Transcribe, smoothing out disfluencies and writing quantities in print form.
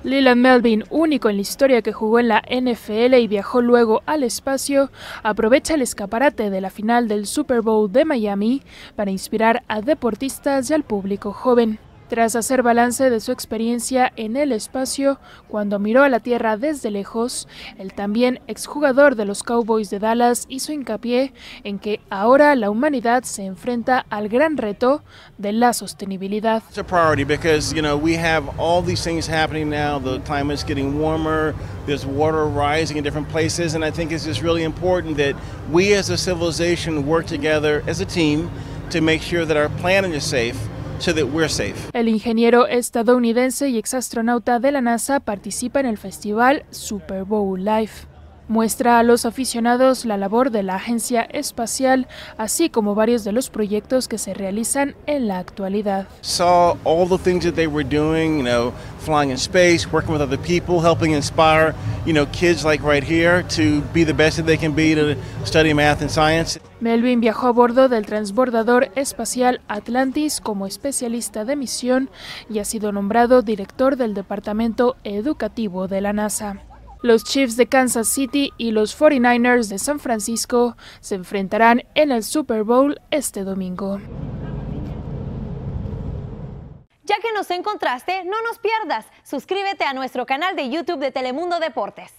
Leland Melvin, único en la historia que jugó en la NFL y viajó luego al espacio, aprovecha el escaparate de la final del Super Bowl de Miami para inspirar a deportistas y al público joven. Tras hacer balance de su experiencia en el espacio, cuando miró a la Tierra desde lejos, el también exjugador de los Cowboys de Dallas hizo hincapié en que ahora la humanidad se enfrenta al gran reto de la sostenibilidad. It's a priority because, we have all these things happening now. The climate's getting warmer, there's water rising in different places, and I think it's just really important that we as a civilization work together as a team to make sure that our planet is safe. So that we're safe. El ingeniero estadounidense y exastronauta de la NASA participa en el festival Super Bowl Life. Muestra a los aficionados la labor de la agencia espacial, así como varios de los proyectos que se realizan en la actualidad. Saw all the things that they were doing, flying in space, working with other people, helping inspire, kids like right here to be the best that they can be to study math and science. Melvin viajó a bordo del transbordador espacial Atlantis como especialista de misión y ha sido nombrado director del Departamento Educativo de la NASA. Los Chiefs de Kansas City y los 49ers de San Francisco se enfrentarán en el Super Bowl este domingo. Ya que nos encontraste, no nos pierdas. Suscríbete a nuestro canal de YouTube de Telemundo Deportes.